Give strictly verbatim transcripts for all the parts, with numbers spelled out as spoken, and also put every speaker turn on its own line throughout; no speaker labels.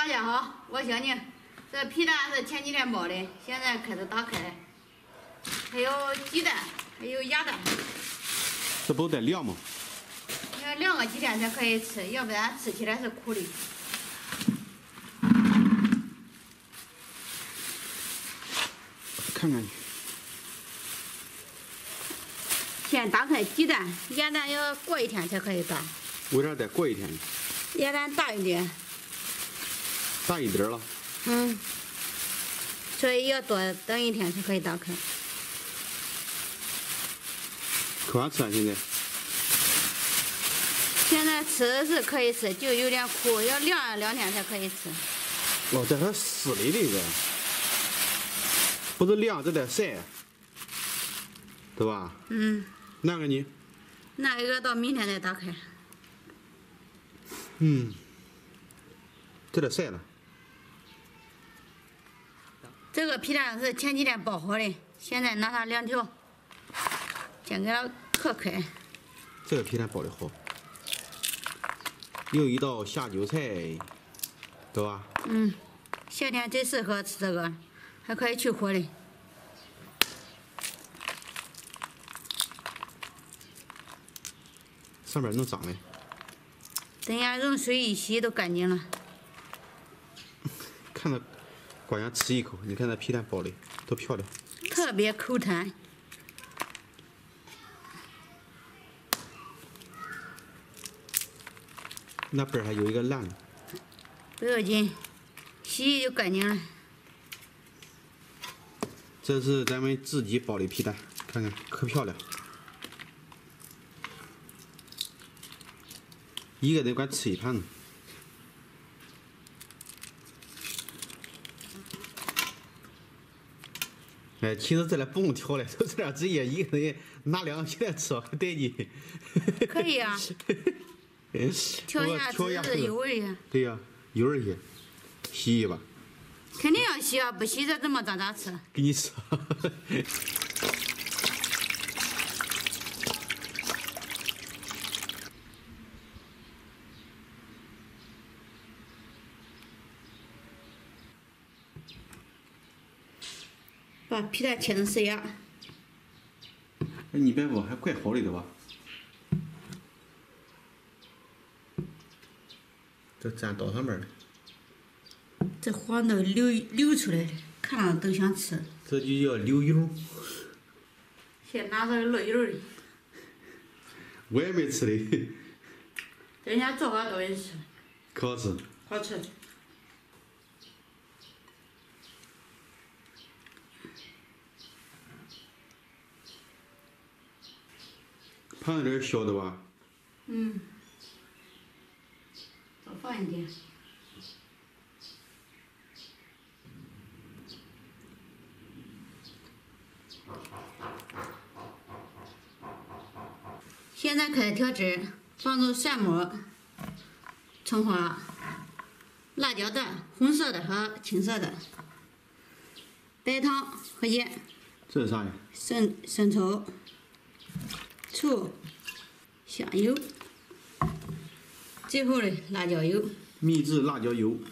大家好，我小宁。这皮蛋是前几天包的，现在开始打开。还有鸡蛋，还有鸭蛋。
这不得晾吗？
要晾个几天才可以吃，要不然吃起来是苦的。
看看。
先打开鸡蛋，鸭蛋要过一天才可以打。
为啥得过一天？
鸭蛋大一点。
大一点了。
嗯。所以要多等一天才可以打开。
可好吃啊！现在。
现在吃是可以吃，就有点苦，要晾两天才可以吃。
哦，这还湿的这个，不是晾，这得晒，对吧？
嗯。
那个呢？
那一个到明天再打开。
嗯。这得晒了。
这个皮蛋是前几天包好的，现在拿它两条，先给它磕开。
这个皮蛋包的好，又一道下酒菜，对吧？
嗯，夏天最适合吃这个，还可以去火的。
上面弄脏了。
等下用水一洗都干净了。
看着。光想吃一口，你看这皮蛋包的多漂亮，
特别口弹。
那边还有一个烂的，
不要紧，洗就干净了。
这是咱们自己包的皮蛋，看看可漂亮，一个人管吃一盘子。哎，其实这里不用挑了，就这样直接一个人拿两个皮蛋吃，还带劲。
可以啊。挑一下只是油一下。
对呀，油一些，洗一把。
肯定要洗啊，不洗这怎么咋咋吃？
给你吃。
把皮蛋切成丝芽。
哎，你别说，还怪好的对吧？这粘刀上面了。
这黄都流流出来了，看着都想吃。
这就叫流油。
先拿着漏油的。
我也没吃的。
人家做好都会吃。
可好吃。
好吃。
盘子有点小的吧？
嗯。多放一点。现在开始调汁，放入蒜末、葱花、辣椒蛋，红色的和青色的，白糖和盐。
这是啥呀？
生生抽。醋、香油，最后的辣椒油。
秘制辣椒油。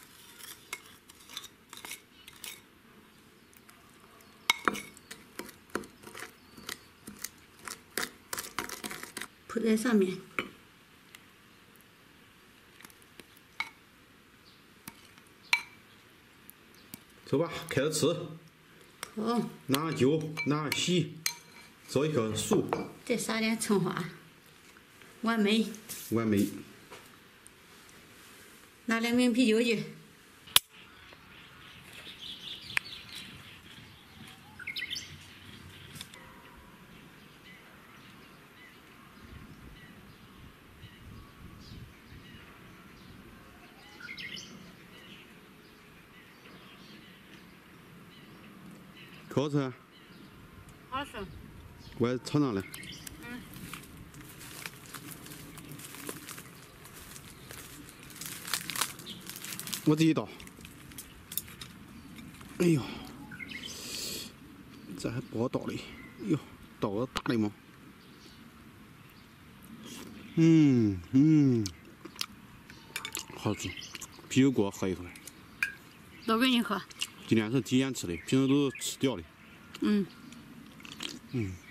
铺在上面。
走吧，开始吃。
好。
拿上酒，拿上席。找一棵树，
再撒点葱花，完美。
完美。
拿两瓶啤酒去。
可好吃啊？
好吃。
我也尝尝来。
嗯。
我自己倒。哎呦，这还不好倒嘞！哎呦，倒个大的吗？嗯嗯，好吃，皮啤酒锅喝一口。
都给你喝。
今天是第一眼吃的，平时都是吃掉的。
嗯。
嗯。